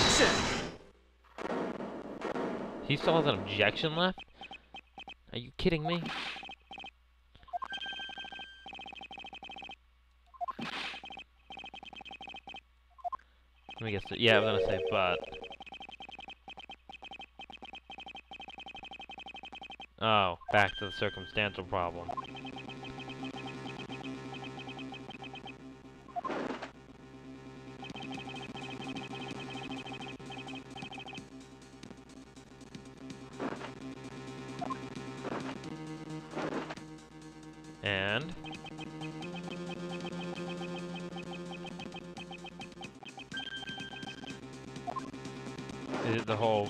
Objection! He still has an objection left? Are you kidding me? Let me guess. Yeah, I was gonna say but. Oh, back to the circumstantial problem. And is it the whole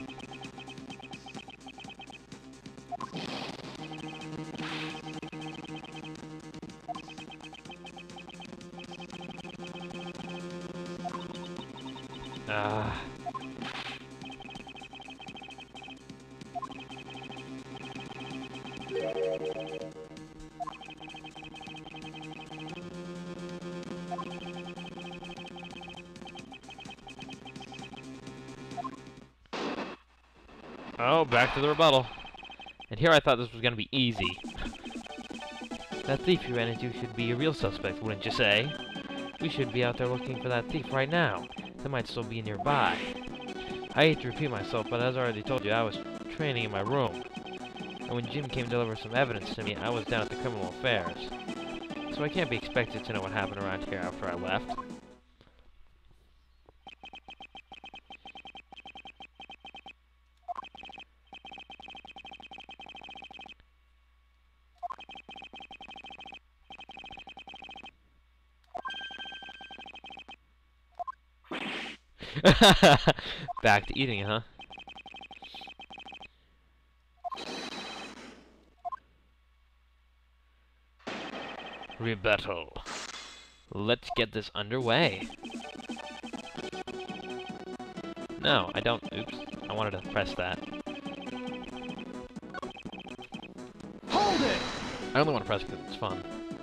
oh, back to the rebuttal. And here I thought this was gonna be easy. That thief you ran into should be a real suspect, wouldn't you say? We should be out there looking for that thief right now. They might still be nearby. I hate to repeat myself, but as I already told you, I was training in my room. And when Jim came to deliver some evidence to me, I was down at the criminal affairs. So I can't be expected to know what happened around here after I left. Back to eating, huh? Rebuttal. Let's get this underway. No, I don't. Oops. I wanted to press that. Hold it! I only want to press it because it's fun.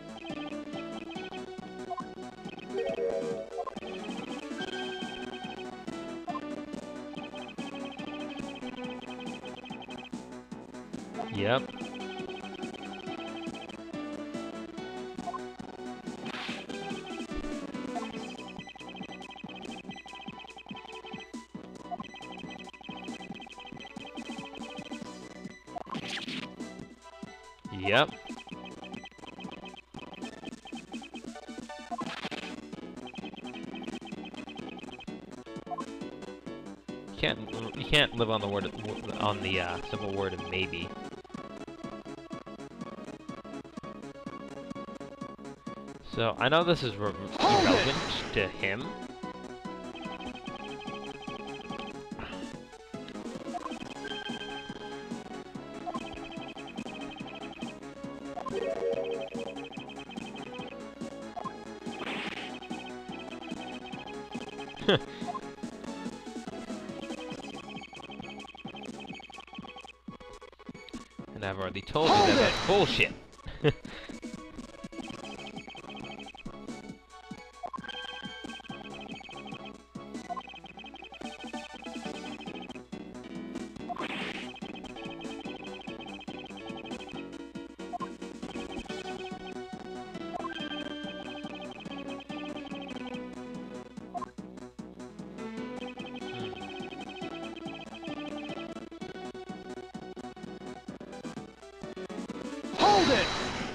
Yep. Yep. You can't live on the word on the simple word of maybe. So I know this is irrelevant to him. And I've already told you that that's bullshit. Hold it!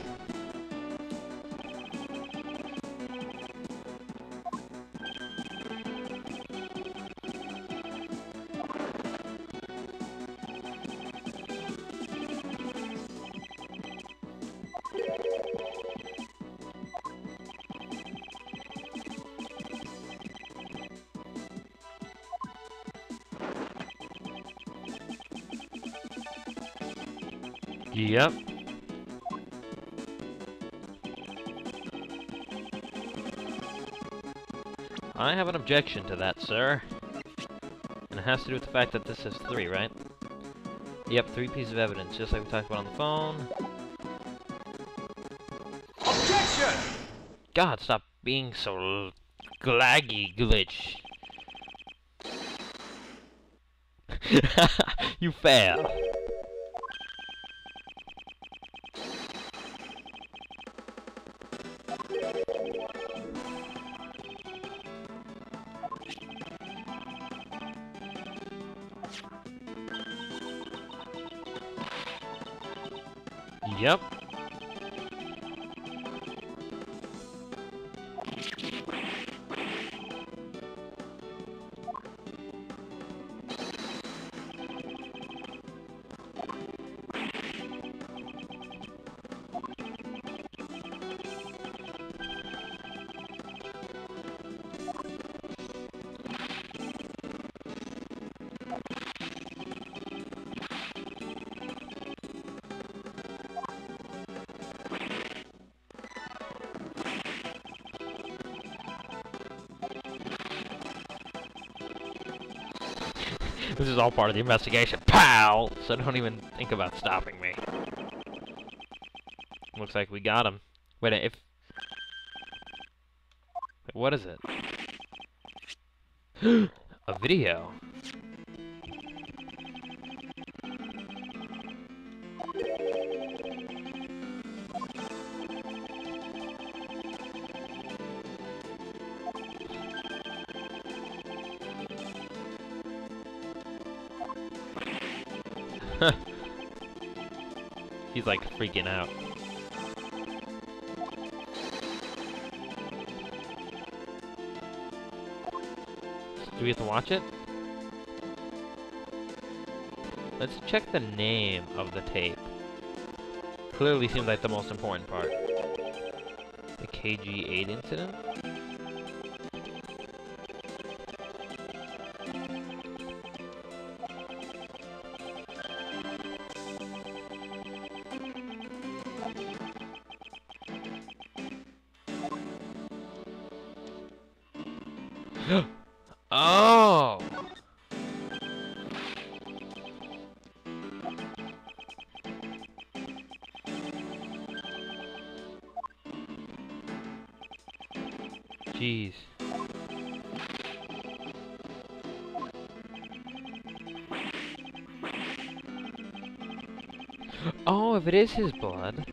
Yep. I have an objection to that, sir. And it has to do with the fact that this is 3, right? Yep, 3 pieces of evidence, just like we talked about on the phone. Objection! God, stop being so glaggy glitch. You fail. Yep. This is all part of the investigation. Pow! So don't even think about stopping me. Looks like we got him. Wait, if... Wait, what is it? A video. He's like freaking out. Do we have to watch it? Let's check the name of the tape. Clearly seems like the most important part. The KG8 incident? Oh! Jeez. Oh, if it is his blood.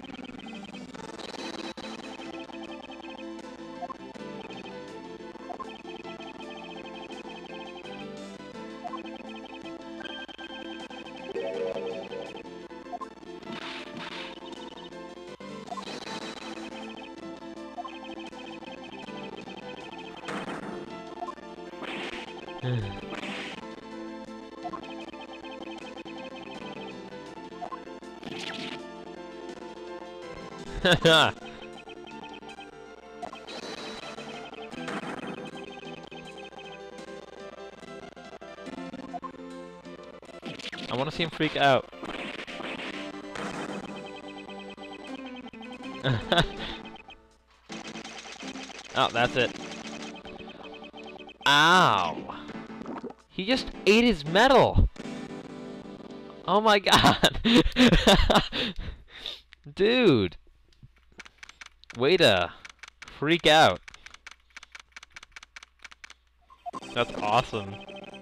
I want to see him freak out. Oh, that's it. Ow! He just ate his medal! Oh my god! Dude! Way to freak out. That's awesome.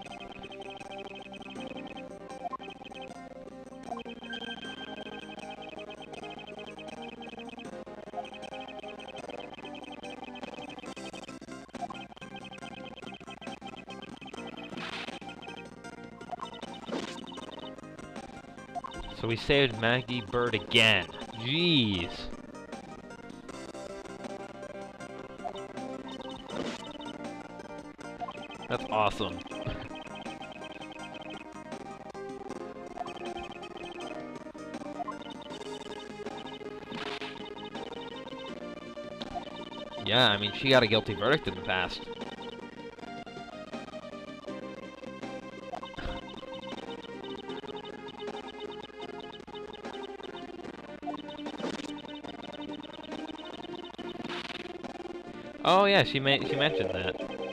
So we saved Maggie Bird again. Jeez. That's awesome. Yeah, I mean, she got a guilty verdict in the past. Oh yeah, she mentioned that.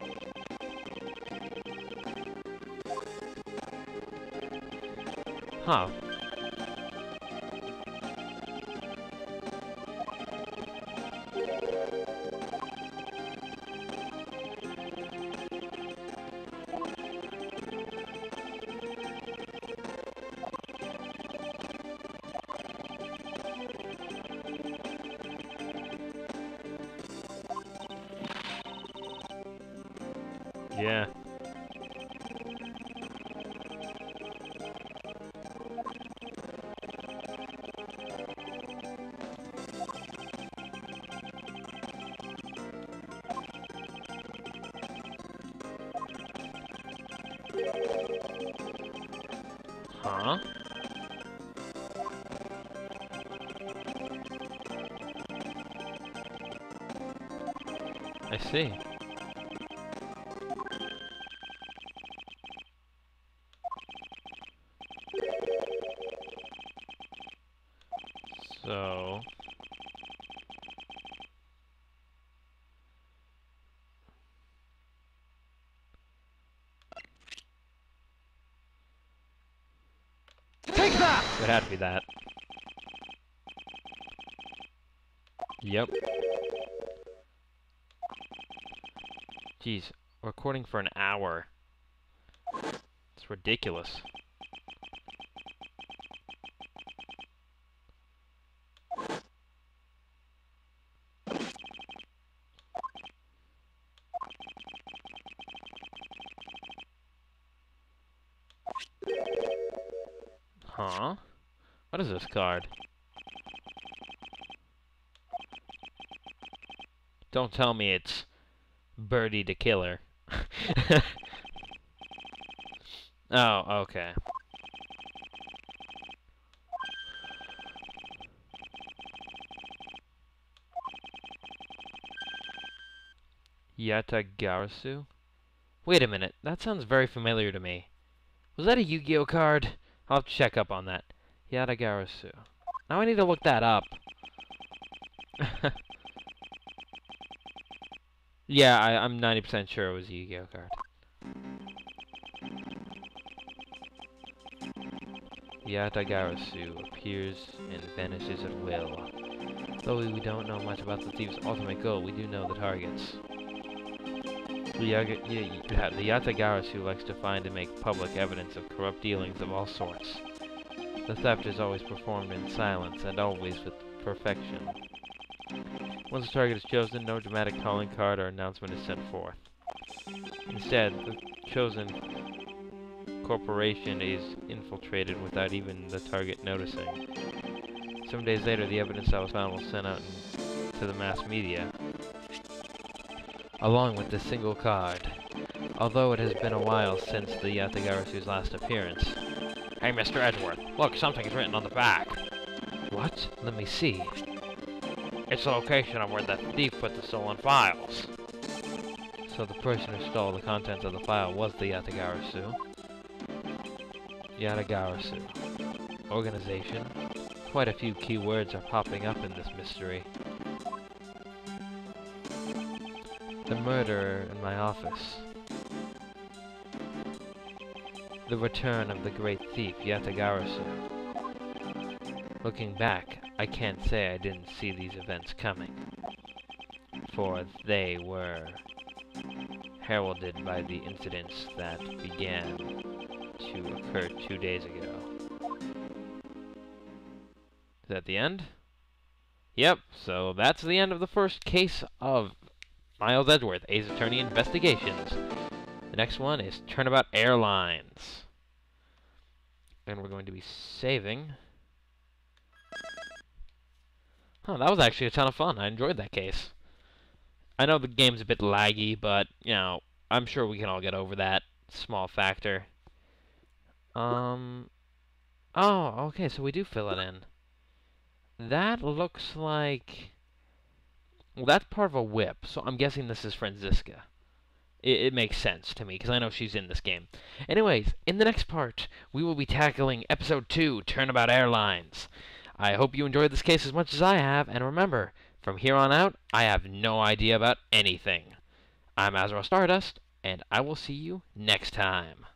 Huh. Yeah. Huh? I see. So... Take that! it had to be that. Yep. Jeez, recording for an hour. It's ridiculous. Huh? What is this card? Don't tell me it's Birdie the Killer. Oh, okay. Yatagarasu? Wait a minute, that sounds very familiar to me. Was that a Yu-Gi-Oh card? I'll have to check up on that. Yatagarasu. Now I need to look that up. Yeah, I'm 90% sure it was a Yu-Gi-Oh card. Yatagarasu appears and vanishes at will. Though we don't know much about the thief's ultimate goal, we do know the targets. The Yatagarasu likes to find and make public evidence of corrupt dealings of all sorts. The theft is always performed in silence and always with perfection. Once the target is chosen, no dramatic calling card or announcement is sent forth. Instead, the chosen corporation is infiltrated without even the target noticing. Some days later, the evidence that was found was sent out to the mass media, along with this single card. Although it has been a while since the Yatagarasu's last appearance. Hey, Mr. Edgeworth, look, something's written on the back. What? Let me see. It's the location of where the thief put the stolen files. So the person who stole the contents of the file was the Yatagarasu. Yatagarasu. Organization. Quite a few key words are popping up in this mystery. The murderer in my office. The return of the great thief, Yatagarasu. Looking back, I can't say I didn't see these events coming, for they were heralded by the incidents that began to occur 2 days ago. Is that the end? Yep, so that's the end of the first case of Miles Edgeworth, Ace Attorney Investigations. The next one is Turnabout Airlines. And we're going to be saving. Huh, that was actually a ton of fun. I enjoyed that case. I know the game's a bit laggy, but, you know, I'm sure we can all get over that small factor. Oh, okay, so we do fill it in. That looks like... Well, that's part of a whip, so I'm guessing this is Franziska. It makes sense to me, because I know she's in this game. Anyways, in the next part, we will be tackling Episode 2, Turnabout Airlines. I hope you enjoyed this case as much as I have, and remember, from here on out, I have no idea about anything. I'm Azzurro Stardust, and I will see you next time.